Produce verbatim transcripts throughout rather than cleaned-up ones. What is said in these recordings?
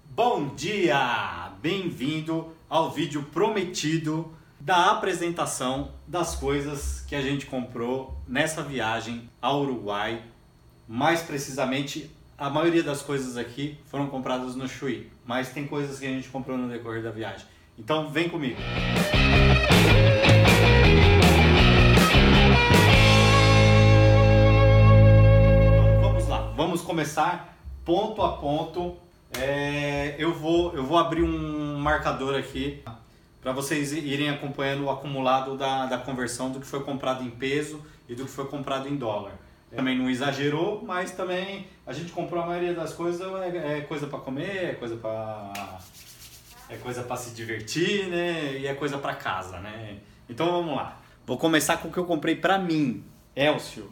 Bom dia! Bem-vindo ao vídeo prometido da apresentação das coisas que a gente comprou nessa viagem ao Uruguai. Mais precisamente, a maioria das coisas aqui foram compradas no Chuí, mas tem coisas que a gente comprou no decorrer da viagem. Então vem comigo! Então, vamos lá, vamos começar ponto a ponto. É, eu, vou, eu vou abrir um marcador aqui para vocês irem acompanhando o acumulado da, da conversão do que foi comprado em peso e do que foi comprado em dólar. Também não exagerou, mas também a gente comprou a maioria das coisas, é, é coisa para comer, é coisa para é coisa para se divertir, né? E é coisa para casa, né? Então vamos lá. Vou começar com o que eu comprei para mim, Elcio.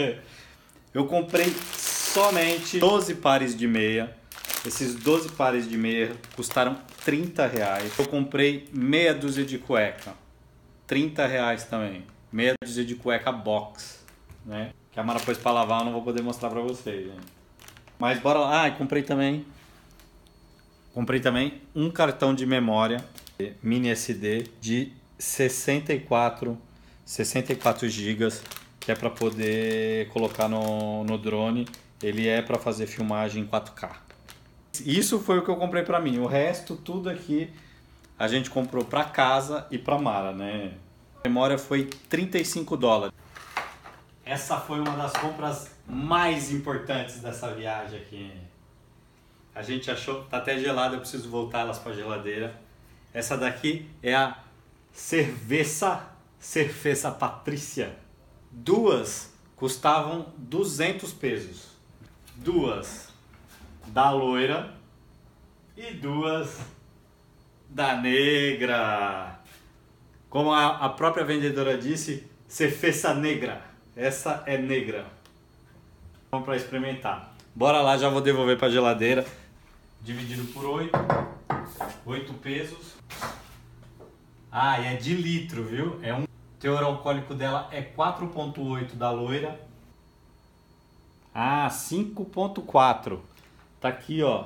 Eu comprei somente doze pares de meia. Esses doze pares de meia custaram trinta reais. Eu comprei meia dúzia de cueca, trinta reais também. Meia dúzia de cueca box, né? Que a Mara pôs pra lavar, eu não vou poder mostrar pra vocês, gente. Mas bora lá. Ah, e comprei também. Comprei também um cartão de memória mini S D de sessenta e quatro gigas, que é para poder colocar no, no drone. Ele é para fazer filmagem em quatro K. Isso foi o que eu comprei para mim. O resto, tudo aqui, a gente comprou para casa e para Mara, né? A memória foi trinta e cinco dólares. Essa foi uma das compras mais importantes dessa viagem aqui. A gente achou, tá até gelada, eu preciso voltar elas para a geladeira. Essa daqui é a Cerveza, Cerveza Patrícia. Duas custavam duzentos pesos. Duas da loira e duas da negra. Como a, a própria vendedora disse, cerveja negra. Essa é negra. Vamos para experimentar. Bora lá, já vou devolver para a geladeira. Dividido por oito. oito pesos. Ah, e é de litro, viu? É um... O teor alcoólico dela é quatro ponto oito da loira. Ah, cinco ponto quatro. Tá aqui, ó,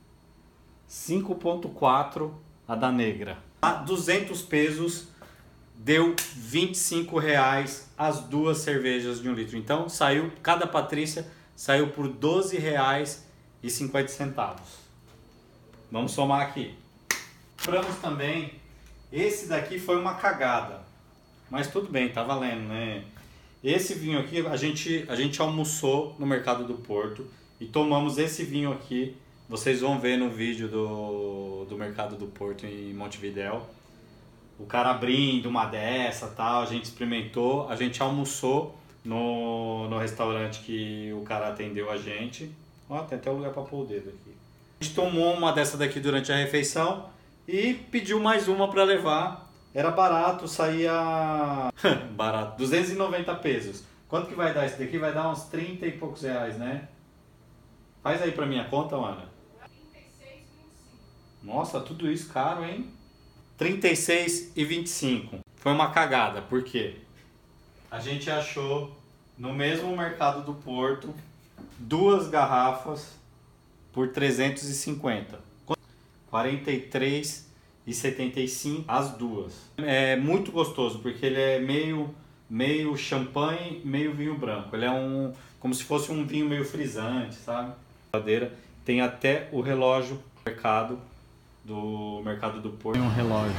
cinco ponto quatro a da negra. A duzentos pesos deu vinte e cinco reais as duas cervejas de um litro. Então saiu, cada Patrícia saiu por doze reais e cinquenta centavos. Vamos somar aqui. Compramos também, esse daqui foi uma cagada, mas tudo bem, tá valendo, né? Esse vinho aqui, a gente, a gente almoçou no Mercado do Porto e tomamos esse vinho aqui. Vocês vão ver no vídeo do, do Mercado do Porto em Montevidéu. O cara abrindo uma dessa, tal, a gente experimentou. A gente almoçou no, no restaurante que o cara atendeu a gente. Ó, tem até um lugar para pôr o dedo aqui. A gente tomou uma dessa daqui durante a refeição e pediu mais uma para levar. Era barato, saía... barato, duzentos e noventa pesos. Quanto que vai dar isso daqui? Vai dar uns trinta e poucos reais, né? Faz aí pra minha conta, Ana. trinta e seis e vinte e cinco. Nossa, tudo isso caro, hein? trinta e seis e vinte e cinco. Foi uma cagada, por quê? A gente achou no mesmo Mercado do Porto duas garrafas por trezentos e cinquenta. quarenta e três e setenta e cinco as duas. É muito gostoso porque ele é meio meio champanhe, meio vinho branco. Ele é um como se fosse um vinho meio frisante, sabe? Tem até o relógio do mercado do mercado do Porto. Tem um relógio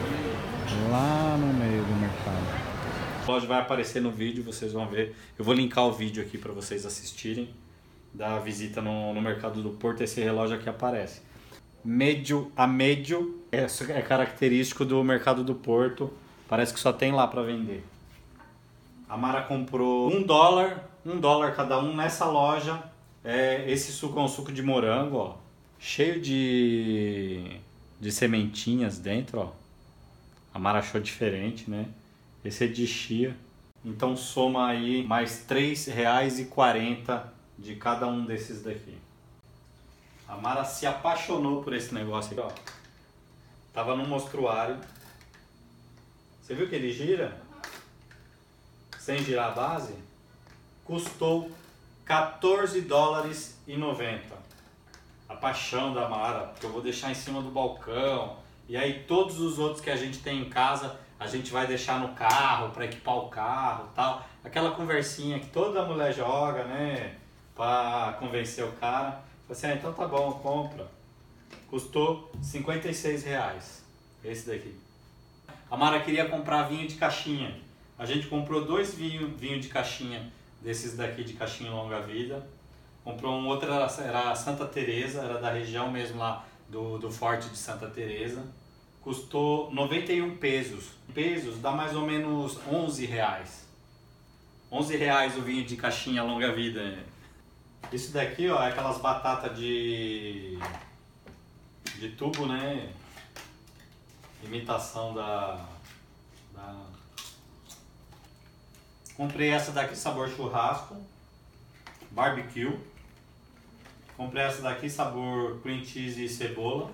lá no meio do mercado. O relógio vai aparecer no vídeo, vocês vão ver. Eu vou linkar o vídeo aqui para vocês assistirem da visita no, no Mercado do Porto. Esse relógio aqui aparece. Médio a médio é, é característico do Mercado do Porto. Parece que só tem lá para vender. A Mara comprou um dólar, um dólar cada um nessa loja. É, esse suco é um suco de morango, ó, cheio de, de sementinhas dentro, ó. A Mara achou diferente, né? Esse é de chia. Então soma aí mais três reais e quarenta centavos de cada um desses daqui. A Mara se apaixonou por esse negócio aqui, ó. Tava no mostruário. Você viu que ele gira? Sem girar a base? Custou quatorze dólares e noventa. paixão da Mara, porque eu vou deixar em cima do balcão. E aí todos os outros que a gente tem em casa, a gente vai deixar no carro, para equipar o carro e tal. Aquela conversinha que toda mulher joga, né? Para convencer o cara. Falei assim, ah, então tá bom, compra. Custou cinquenta e seis reais, esse daqui. A Mara queria comprar vinho de caixinha. A gente comprou dois vinhos vinho de caixinha, desses daqui de caixinha longa vida. Comprou um outro, era Santa Teresa, era da região mesmo lá do, do Forte de Santa Teresa. Custou noventa e um pesos. Pesos dá mais ou menos onze reais. onze reais o vinho de caixinha longa vida. Isso daqui, ó, é aquelas batatas de, de tubo, né? Imitação da, da... Comprei essa daqui sabor churrasco, barbecue. Comprei essa daqui sabor cream cheese e cebola.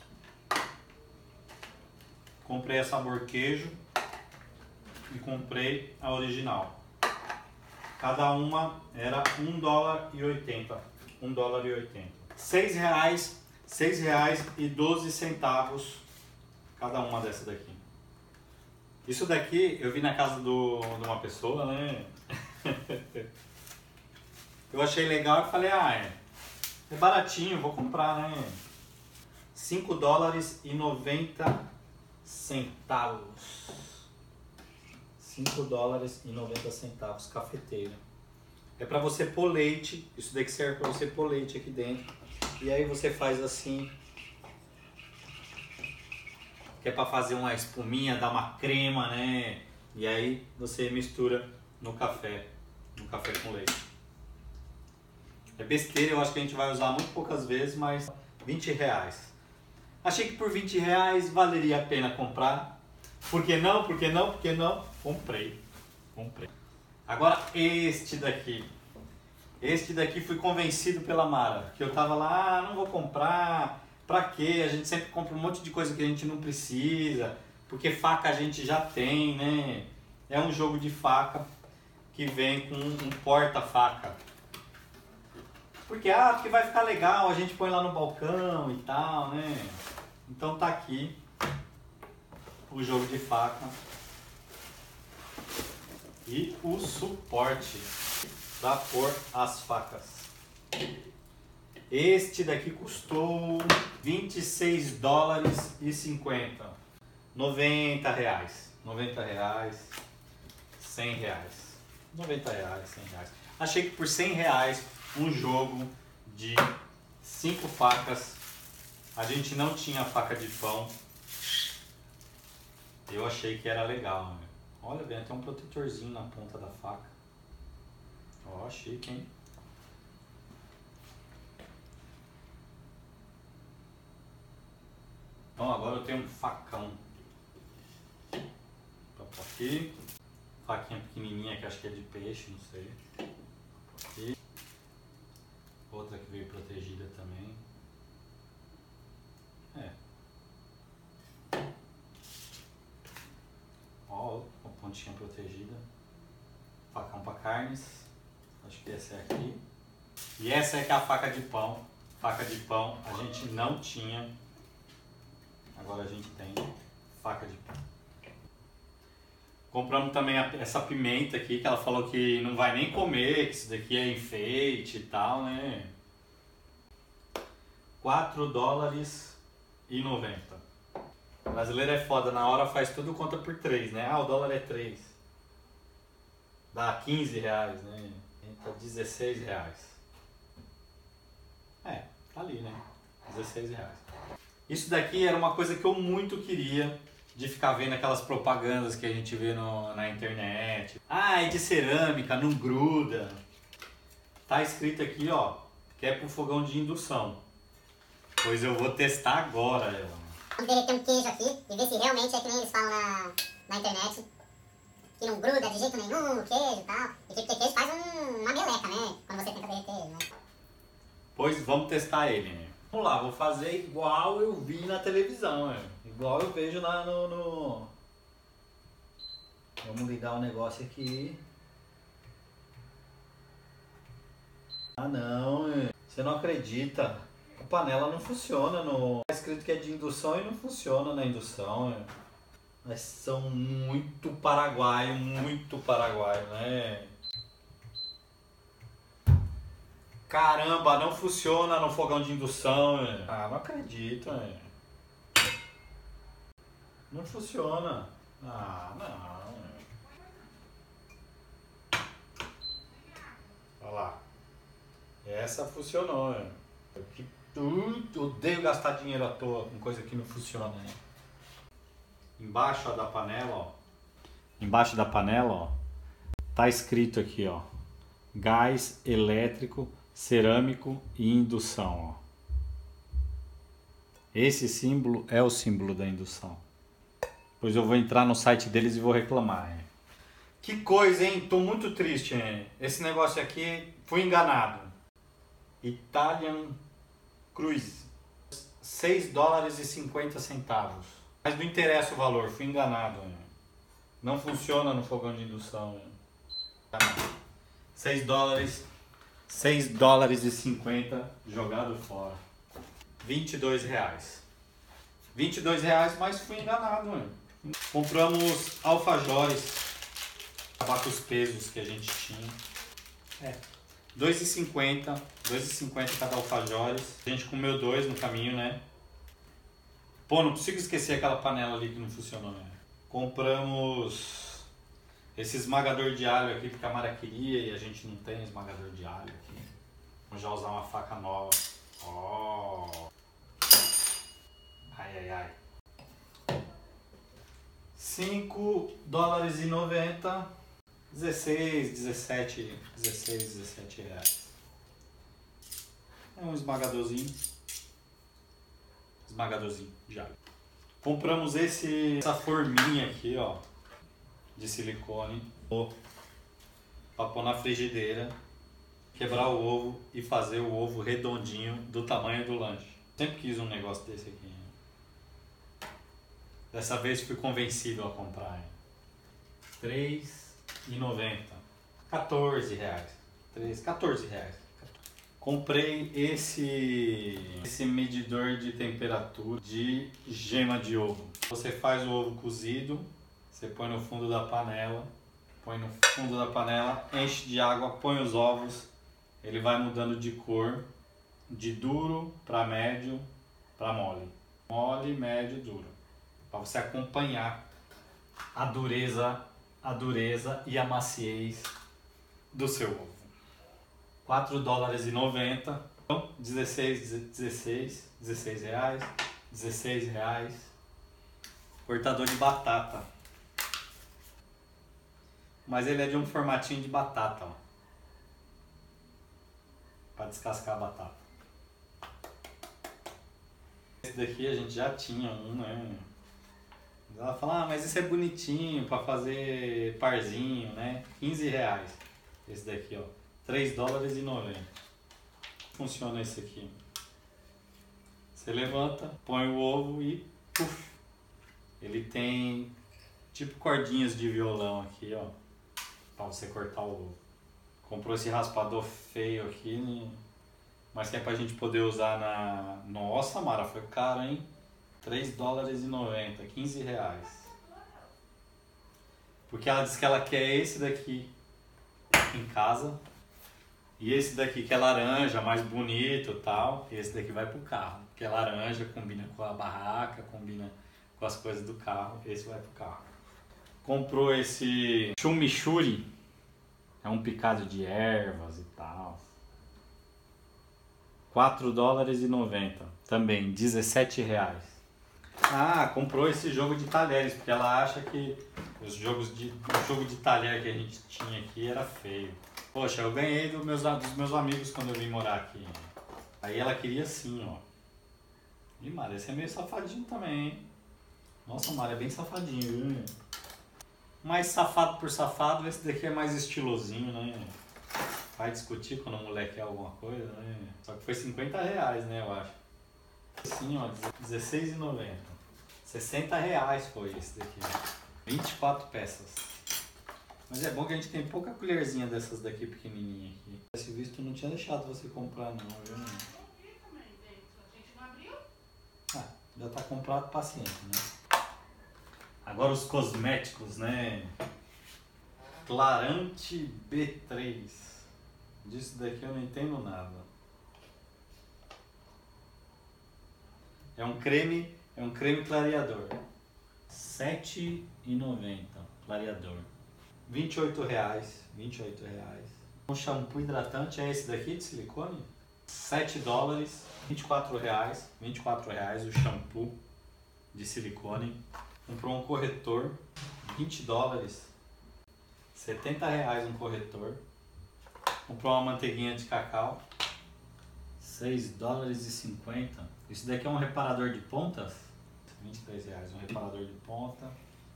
Comprei a sabor queijo e comprei a original. Cada uma era um dólar e oitenta. um dólar e oitenta. seis reais, seis reais e doze centavos cada uma dessa daqui. Isso daqui eu vi na casa do, de uma pessoa, né? Eu achei legal e falei, ah, é, é baratinho, vou comprar, né? cinco dólares e noventa centavos. cinco dólares e noventa centavos, cafeteira. É para você pôr leite, isso daqui serve para você pôr leite aqui dentro. E aí você faz assim, que é para fazer uma espuminha, dar uma crema, né? E aí você mistura no café, no café com leite. É besteira, eu acho que a gente vai usar muito poucas vezes, mas vinte reais. Achei que por vinte reais valeria a pena comprar. Por que não? Por que não? Por que não? Comprei. Comprei. Agora este daqui. Este daqui fui convencido pela Mara. Que eu tava lá, ah, não vou comprar. Pra quê? A gente sempre compra um monte de coisa que a gente não precisa. Porque faca a gente já tem, né? É um jogo de faca que vem com um porta-faca. Porque, ah, porque vai ficar legal, a gente põe lá no balcão e tal, né? Então tá aqui o jogo de faca e o suporte para pôr as facas. Este daqui custou vinte e seis dólares e cinquenta. noventa reais. noventa reais. cem reais. noventa reais, cem reais. Achei que por cem reais um jogo de cinco facas. A gente não tinha faca de pão. Eu achei que era legal, né? Olha, vem até um protetorzinho na ponta da faca. Ó, chique, hein? Então agora eu tenho um facão. Pra pôr aqui. Faquinha pequenininha que acho que é de peixe, não sei. Aqui. Outra que veio protegida também. É. Ó, uma pontinha protegida. Facão para carnes. Acho que essa é aqui. E essa é que é a faca de pão. Faca de pão a gente não tinha. Agora a gente tem faca de pão. Compramos também a, essa pimenta aqui, que ela falou que não vai nem comer, que isso daqui é enfeite e tal, né? quatro dólares e noventa. O brasileiro é foda, na hora faz tudo conta por três, né? Ah, o dólar é três. Dá quinze reais, né? Tá dezesseis reais. É, tá ali, né? dezesseis reais. Isso daqui era uma coisa que eu muito queria, de ficar vendo aquelas propagandas que a gente vê no, na internet. Ah, é de cerâmica, não gruda. Tá escrito aqui, ó, que é pro fogão de indução. Pois eu vou testar agora ela. Vamos derreter um queijo aqui e ver se realmente é que nem eles falam na, na internet. Que não gruda de jeito nenhum o queijo e tal. E porque queijo faz um, uma meleca, né? Quando você tenta derreter ele, né? Pois vamos testar ele, né? Vamos lá, vou fazer igual eu vi na televisão, né? Igual eu vejo lá no, no... Vamos ligar o negócio aqui. Ah não, você não acredita. A panela não funciona, no... tá escrito que é de indução e não funciona na indução. É. Mas são muito paraguaio, muito paraguaio, né? Caramba, não funciona no fogão de indução. É. Ah, não acredito. É. Não funciona. Ah, não. É. Olha lá. Essa funcionou. É. Eu que tudo, odeio gastar dinheiro à toa com coisa que não funciona. Né? Embaixo ó, da panela, ó. Embaixo da panela, ó, tá escrito aqui, ó, gás elétrico, cerâmico e indução, ó. Esse símbolo é o símbolo da indução. Pois eu vou entrar no site deles e vou reclamar. Hein? Que coisa, hein? Tô muito triste, hein? Esse negócio aqui, fui enganado. Italian Cruise, seis dólares e cinquenta centavos. Mas não interessa o valor, fui enganado. Hein? Não funciona no fogão de indução. Hein? seis dólares, seis dólares e cinquenta jogado fora. vinte e dois reais. vinte e dois reais, mas fui enganado. Hein? Compramos alfajores. Acabar com os pesos que a gente tinha. É. dois e cinquenta. dois e cinquenta cada alfajores. A gente comeu dois no caminho, né? Pô, não consigo esquecer aquela panela ali que não funcionou, né? Compramos esse esmagador de alho aqui porque a Mara queria e a gente não tem esmagador de alho aqui. Vamos já usar uma faca nova. Ó. Ai, ai, ai. cinco dólares e noventa. dezesseis, dezessete, dezesseis, dezessete reais. É um esmagadorzinho. Esmagadorzinho de alho. Compramos esse, essa forminha aqui, ó, de silicone, para pôr na frigideira, quebrar o ovo e fazer o ovo redondinho do tamanho do lanche. Sempre quis um negócio desse aqui. Hein? Dessa vez fui convencido a comprar. Hein? três e noventa. quatorze reais. três, quatorze reais. Comprei esse, esse medidor de temperatura de gema de ovo. Você faz o ovo cozido, você põe no fundo da panela, põe no fundo da panela, enche de água, põe os ovos, ele vai mudando de cor, de duro para médio para mole. Mole, médio, duro. Para você acompanhar a dureza, a dureza e a maciez do seu ovo. quatro dólares e noventa, então dezesseis, dezesseis, dezesseis reais, dezesseis reais. Cortador de batata. Mas ele é de um formatinho de batata, ó. Para descascar a batata. Esse daqui a gente já tinha um, né? Ela fala, ah, mas esse é bonitinho para fazer parzinho, né? quinze reais. Esse daqui, ó. três dólares e noventa. Funciona esse aqui. Você levanta, põe o ovo e puf, ele tem tipo cordinhas de violão aqui, ó, para você cortar o ovo. Comprou esse raspador feio aqui, mas que é pra gente poder usar na... Nossa, Mara, foi caro, hein? três dólares e noventa, quinze reais. Porque ela disse que ela quer esse daqui em casa. E esse daqui que é laranja, mais bonito e tal, esse daqui vai pro carro. Porque é laranja, combina com a barraca, combina com as coisas do carro, esse vai pro carro. Comprou esse chimichurri, é um picado de ervas e tal. quatro dólares e noventa, também dezessete reais. Ah, comprou esse jogo de talheres, porque ela acha que os jogos de, o jogo de talher que a gente tinha aqui era feio. Poxa, eu ganhei do meus, dos meus amigos quando eu vim morar aqui. Aí ela queria assim, ó. Ih, Mara, esse é meio safadinho também, hein? Nossa, Mara, é bem safadinho, viu? Mais safado por safado, esse daqui é mais estilosinho, né? Vai discutir quando o moleque quer alguma coisa, né? Só que foi cinquenta reais, né, eu acho. Assim, ó, dezesseis reais e noventa centavos. sessenta reais foi esse daqui. vinte e quatro peças. Mas é bom que a gente tem pouca colherzinha dessas daqui pequenininha aqui. Esse visto não tinha deixado você comprar não, viu? Já tá comprado, paciência, né? Agora os cosméticos, né? Clarante B três. Disso daqui eu não entendo nada. É um creme, é um creme clareador. sete reais e noventa centavos, clareador. vinte e oito reais, vinte e oito reais. Um shampoo hidratante é esse daqui de silicone? sete dólares, vinte e quatro reais, vinte e quatro reais o shampoo de silicone. Comprou um corretor, vinte dólares, setenta reais um corretor. Comprou uma manteiguinha de cacau, seis dólares e cinquenta. Isso daqui é um reparador de pontas, vinte e três reais um reparador de ponta.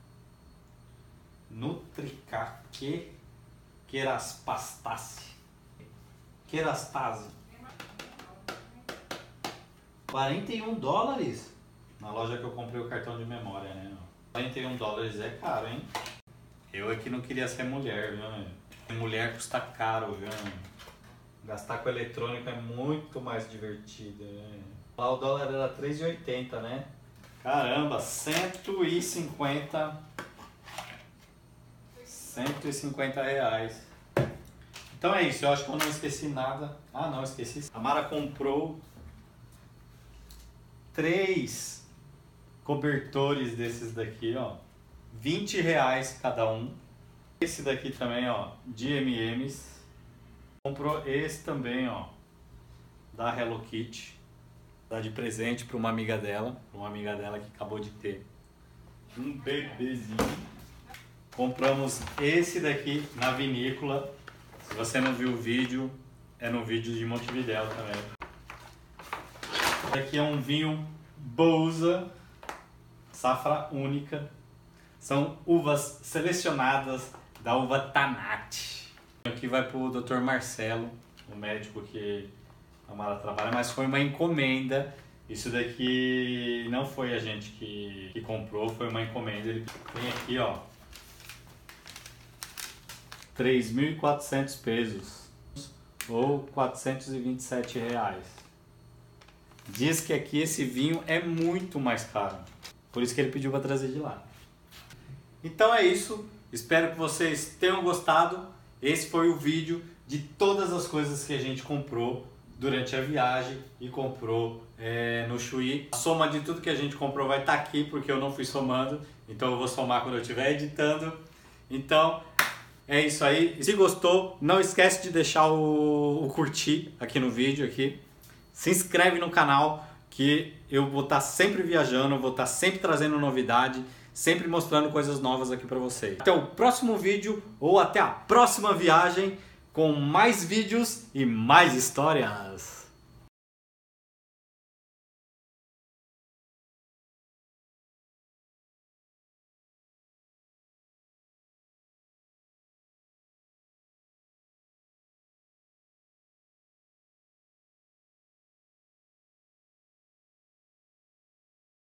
Nutrica, que Kerastase, Kerastase, quarenta e um dólares. Na loja que eu comprei o cartão de memória, né? quarenta e um dólares é caro, hein? Eu aqui não queria ser mulher, viu? Mulher custa caro, viu? Gastar com eletrônico é muito mais divertido, né? Lá o dólar era três reais e oitenta centavos, né? Caramba, cento e cinquenta cento e cinquenta reais. Então é isso, eu acho que eu não esqueci nada. Ah, não, esqueci. A Mara comprou três cobertores desses daqui, ó. vinte reais cada um. Esse daqui também, ó, de M e M's. Comprou esse também, ó, da Hello Kitty. Dá de presente para uma amiga dela, uma amiga dela que acabou de ter um bebezinho. Compramos esse daqui na vinícola. Se você não viu o vídeo, é no vídeo de Montevidéu também. Esse aqui é um vinho Bouza, safra única. São uvas selecionadas da uva Tannat. Aqui vai para o doutor Marcelo, o médico que a Mara trabalha, mas foi uma encomenda. Isso daqui não foi a gente que, que comprou, foi uma encomenda. Ele tem aqui, ó, três mil e quatrocentos pesos ou quatrocentos e vinte e sete reais. Diz que aqui esse vinho é muito mais caro, por isso que ele pediu para trazer de lá. Então é isso, espero que vocês tenham gostado. Esse foi o vídeo de todas as coisas que a gente comprou durante a viagem e comprou é, no Chuí. A soma de tudo que a gente comprou vai estar aqui, porque eu não fui somando, então eu vou somar quando eu estiver editando. Então é isso aí. Se gostou, não esquece de deixar o, o curtir aqui no vídeo. Aqui. Se inscreve no canal, que eu vou estar sempre viajando, vou estar sempre trazendo novidade, sempre mostrando coisas novas aqui para vocês. Até o próximo vídeo ou até a próxima viagem com mais vídeos e mais histórias.